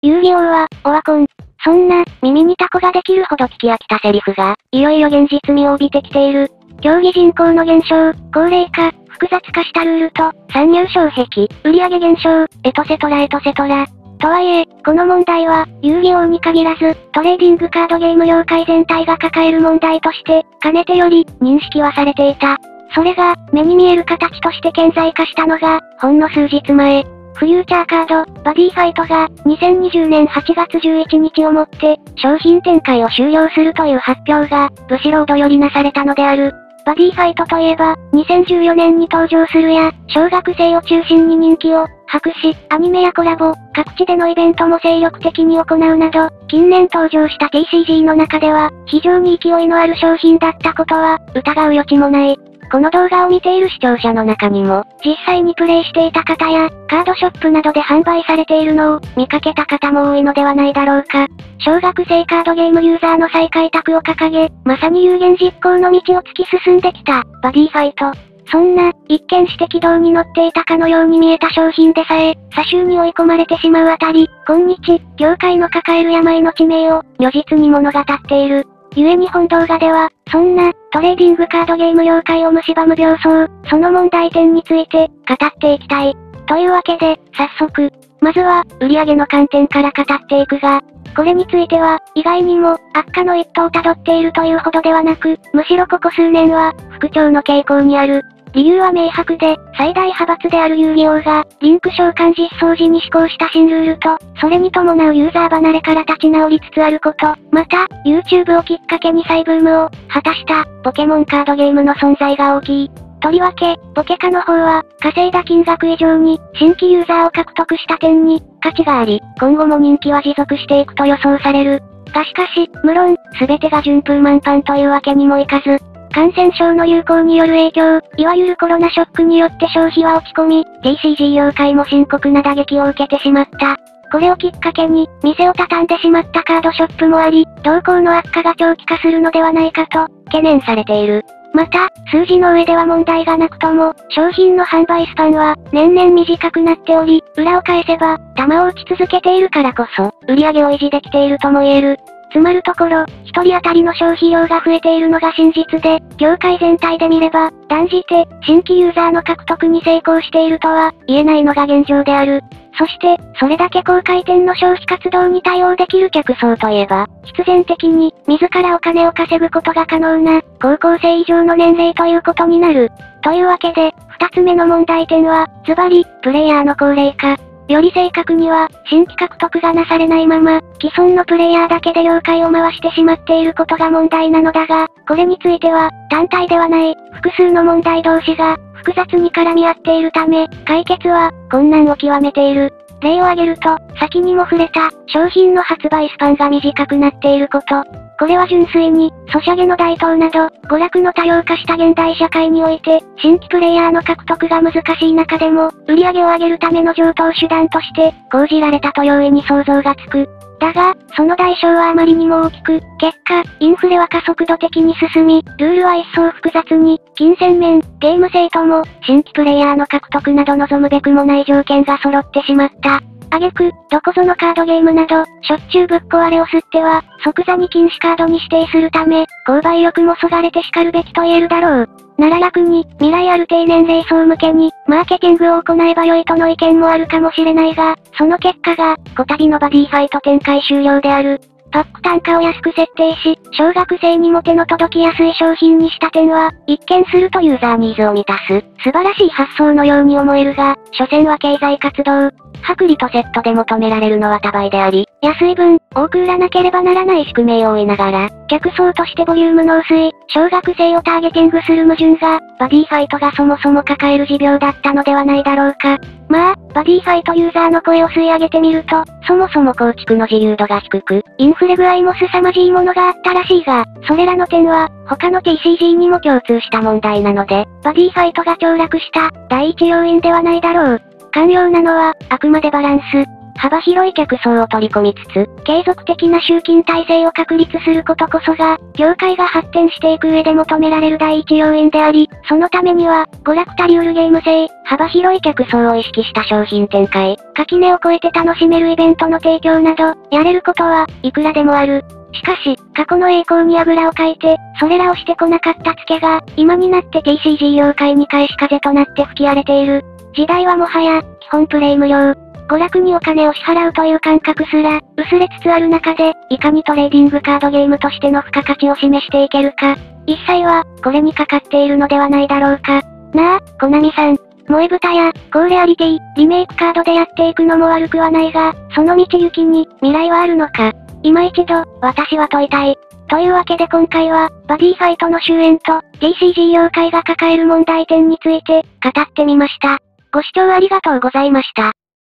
遊戯王は、オワコン。そんな、耳にタコができるほど聞き飽きたセリフが、いよいよ現実味を帯びてきている。競技人口の減少、高齢化、複雑化したルールと、参入障壁、売上減少、エトセトラエトセトラ。とはいえ、この問題は、遊戯王に限らず、トレーディングカードゲーム業界全体が抱える問題として、かねてより、認識はされていた。それが、目に見える形として顕在化したのが、ほんの数日前。フューチャーカード、バディファイトが、2020年8月11日をもって、商品展開を終了するという発表が、ブシロードよりなされたのである。バディファイトといえば、2014年に登場するや、小学生を中心に人気を博し、アニメやコラボ、各地でのイベントも精力的に行うなど、近年登場した TCG の中では、非常に勢いのある商品だったことは、疑う余地もない。この動画を見ている視聴者の中にも、実際にプレイしていた方や、カードショップなどで販売されているのを、見かけた方も多いのではないだろうか。小学生カードゲームユーザーの再開拓を掲げ、まさに有言実行の道を突き進んできた、バディファイト。そんな、一見して軌道に乗っていたかのように見えた商品でさえ、詐集に追い込まれてしまうあたり、今日、業界の抱える病の致命を、如実に物語っている。故に本動画では、そんな、トレーディングカードゲーム業界を蝕む病巣、その問題点について、語っていきたい。というわけで、早速、まずは、売上の観点から語っていくが、これについては、意外にも、悪化の一途をたどっているというほどではなく、むしろここ数年は、復調の傾向にある。理由は明白で、最大派閥である遊戯王が、リンク召喚実装時に施行した新ルールと、それに伴うユーザー離れから立ち直りつつあること、また、YouTube をきっかけに再ブームを、果たした、ポケモンカードゲームの存在が大きい。とりわけ、ポケカの方は、稼いだ金額以上に、新規ユーザーを獲得した点に、価値があり、今後も人気は持続していくと予想される。がしかし、無論、すべてが順風満帆というわけにもいかず、感染症の流行による影響、いわゆるコロナショックによって消費は落ち込み、TCG 業界も深刻な打撃を受けてしまった。これをきっかけに、店を畳んでしまったカードショップもあり、動向の悪化が長期化するのではないかと、懸念されている。また、数字の上では問題がなくとも、商品の販売スパンは、年々短くなっており、裏を返せば、弾を打ち続けているからこそ、売り上げを維持できているとも言える。つまるところ、一人当たりの消費量が増えているのが真実で、業界全体で見れば、断じて、新規ユーザーの獲得に成功しているとは、言えないのが現状である。そして、それだけ高回転の消費活動に対応できる客層といえば、必然的に、自らお金を稼ぐことが可能な、高校生以上の年齢ということになる。というわけで、二つ目の問題点は、ズバリ、プレイヤーの高齢化。より正確には、新規獲得がなされないまま、既存のプレイヤーだけで業界を回してしまっていることが問題なのだが、これについては、単体ではない、複数の問題同士が、複雑に絡み合っているため、解決は、困難を極めている。例を挙げると、先にも触れた、商品の発売スパンが短くなっていること。これは純粋に、ソシャゲの台頭など、娯楽の多様化した現代社会において、新規プレイヤーの獲得が難しい中でも、売り上げを上げるための上等手段として、講じられたと容易に想像がつく。だが、その代償はあまりにも大きく、結果、インフレは加速度的に進み、ルールは一層複雑に、金銭面、ゲーム性とも、新規プレイヤーの獲得など望むべくもない条件が揃ってしまった。挙句、どこぞのカードゲームなど、しょっちゅうぶっ壊れをすっては、即座に禁止カードに指定するため、購買力もそがれて叱るべきと言えるだろう。なら楽に、未来ある低年齢層向けに、マーケティングを行えば良いとの意見もあるかもしれないが、その結果が、こたびのバディファイト展開終了である。パック単価を安く設定し、小学生にも手の届きやすい商品にした点は、一見するとユーザーニーズを満たす、素晴らしい発想のように思えるが、所詮は経済活動。薄利とセットで求められるのは多倍であり、安い分、多く売らなければならない宿命を負いながら、客層としてボリュームの薄い、小学生をターゲティングする矛盾が、バディファイトがそもそも抱える持病だったのではないだろうか。まあ、バディファイトユーザーの声を吸い上げてみると、そもそも構築の自由度が低く、インフレ具合も凄まじいものがあったらしいが、それらの点は、他の TCG にも共通した問題なので、バディファイトが凋落した、第一要因ではないだろう。肝要なのは、あくまでバランス。 幅広い客層を取り込みつつ、継続的な集金体制を確立することこそが、業界が発展していく上で求められる第一要因であり、そのためには、娯楽たり得るゲーム性、幅広い客層を意識した商品展開、垣根を越えて楽しめるイベントの提供など、やれることはいくらでもある。しかし、過去の栄光にあぐらをかいて、それらをしてこなかったツケが、今になって TCG 業界に返し風となって吹き荒れている。時代はもはや、基本プレイ無料。娯楽にお金を支払うという感覚すら、薄れつつある中で、いかにトレーディングカードゲームとしての付加価値を示していけるか。一切は、これにかかっているのではないだろうか。なあ、コナミさん。萌え豚や、高レアリティ、リメイクカードでやっていくのも悪くはないが、その道行きに、未来はあるのか。今一度、私は問いたい。というわけで今回は、バディファイトの終焉と、TCG 業界が抱える問題点について、語ってみました。ご視聴ありがとうございました。